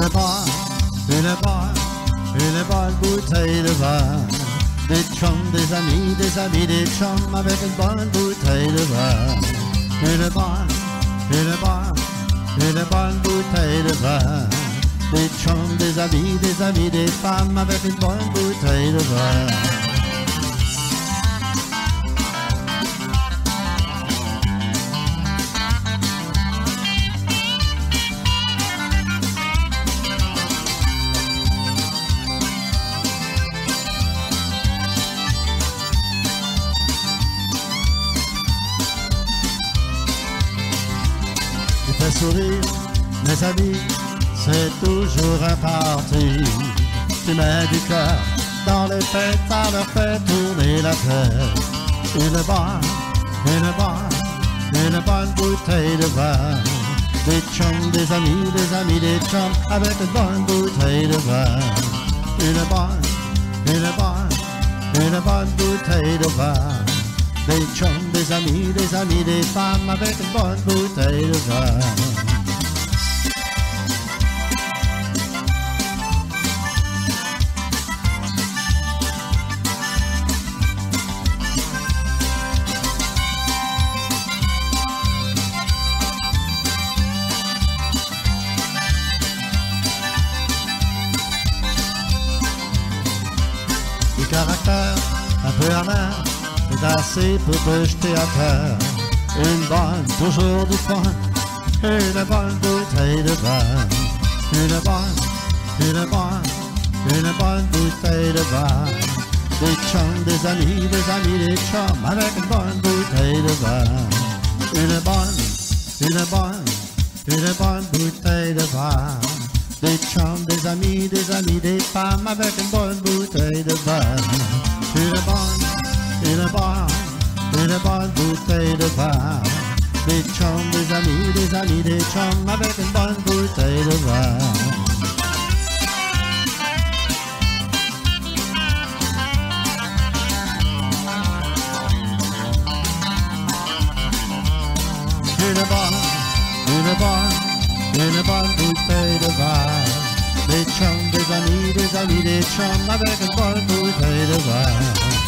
une bonne bouteille de vin. Des chums, des amis, des chums avec une bonne bouteille de vin. Une bonne bouteille de vin. Des chums, des amis, des femmes avec une bonne bouteille de vin. Fais sourire, mes amis, c'est toujours un parti. Tu mets du cœur dans les fêtes, ça leur fait tourner la tête. Une bonne bouteille de vin. Des chums, des amis, des chums avec une bonne bouteille de vin. Une bonne bouteille de vin. Des chums, des amis, des femmes avec une bonne bouteille de vin. Du caractère un peu amer, c'est assez pour te jeter à terre. Une bonne, toujours du fun, une bonne bouteille de vin. Une bonne bouteille de vin. Des chums, des amis, des chums avec une bonne bouteille de vin. Une bonne bouteille de vin. Des chums, des amis, des femmes avec une bonne bouteille de vin. Une bonne bouteille de vin. Des chums, des amis, des chums avec une bonne bouteille de vin. Une bonne bouteille de vin. Des chums, des amis, des chums avec une bonne bouteille de vin.